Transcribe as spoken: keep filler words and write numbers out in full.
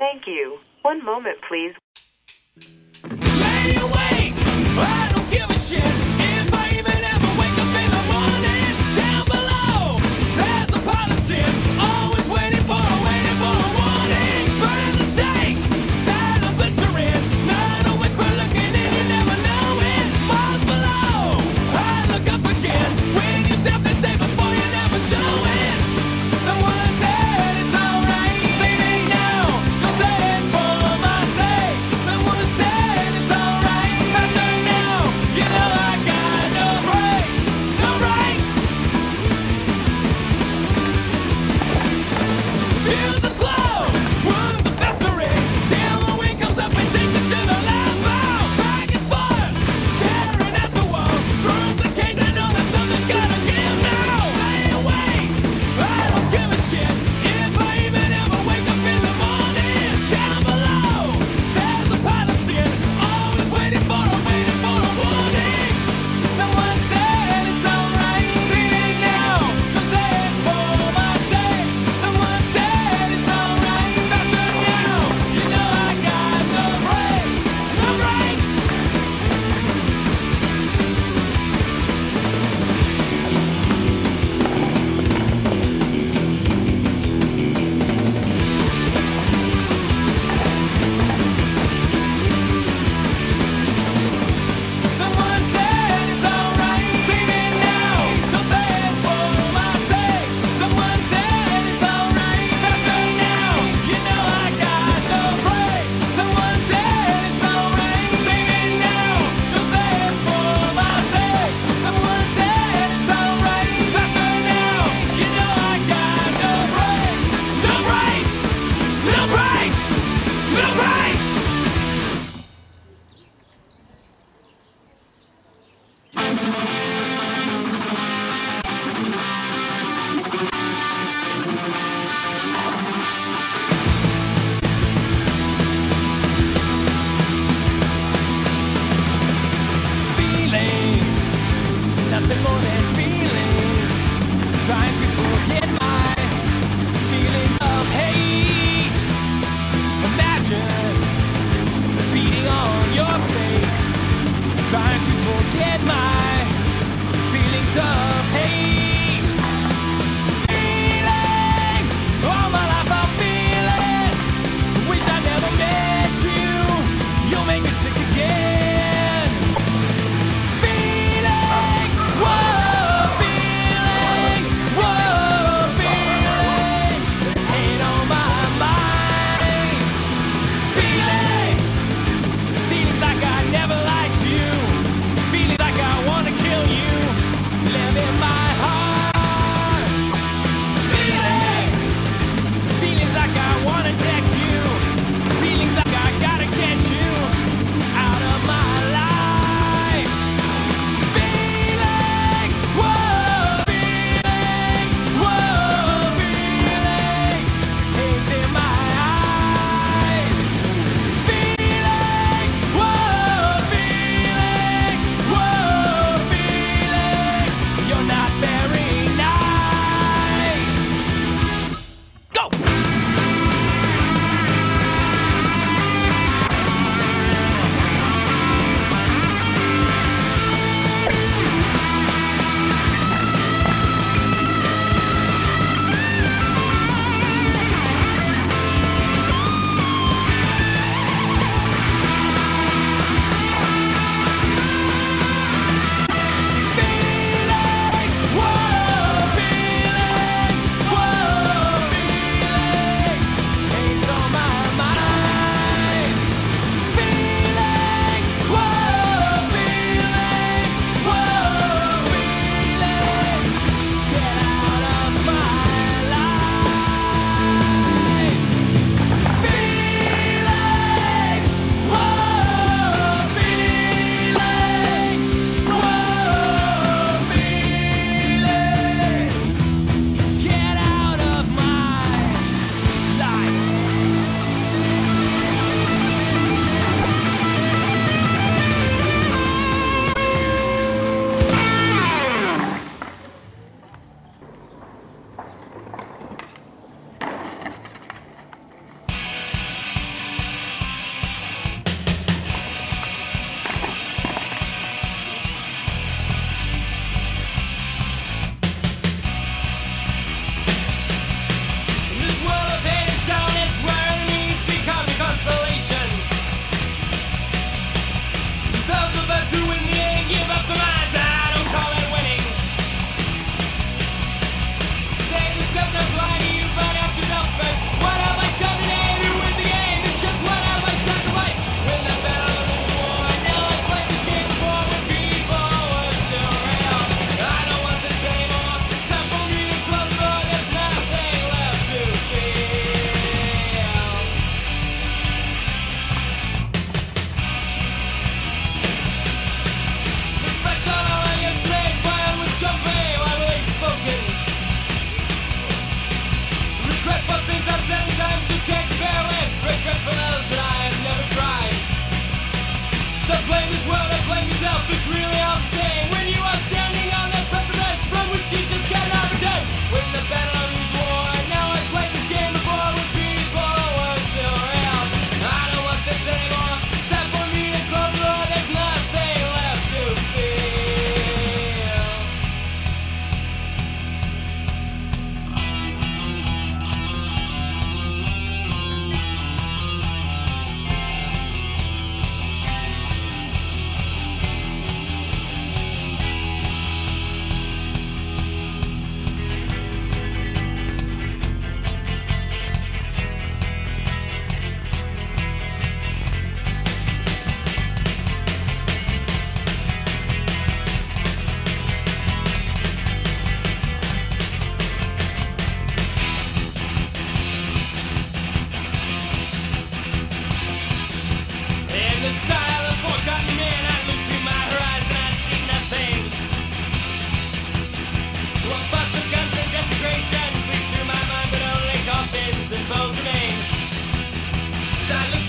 Thank you. One moment, please. Lay awake, I don't give a shit if I even ever wake up in the morning. Down below, there's a policy, always waiting for, waiting for a warning. Burn the stake, sad of glycerin, not a whisper looking in, you never know it. Miles below, I look up again, when you step and say before you never show it. Someone said it's alright, say it now, don't say it for my sake. Someone said it's alright, faster now, you know I got no brakes, no brakes. Feels as glow, wounds are festering, till the wind comes up and takes it to the last bow. Back and forth, staring at the wall, through the cage, I know that something's gotta give now. Lay awake, I don't give a shit if I even ever wake up in the morning. Down below, there's a policy, always waiting for a, waiting for a warning. Someone said it's alright, sing it now, don't say it for my sake. Someone said it's alright, faster now, you know I got no brakes, no brakes. Someone said it's alright, sing it now, don't say it for my sake. Someone said it's alright, faster now, you know I got no brakes. Someone said it's alright, sing it now, don't say it for my sake. Someone said it's alright, faster now, you know I got no brakes, no brakes, no brakes, no brakes. Feelings, nothing more than feelings. Trying to forget my feelings of hate. Imagine beating on your face. Trying to forget my feelings of hate. Feelings, all my life I'm feeling. Wish I never met you. You'll make me sick again. Feelings, whoa, feelings, whoa, feelings. Hate on my mind. Feelings, feelings like I never liked you. Feelings like I wanna kill you. Let me salute.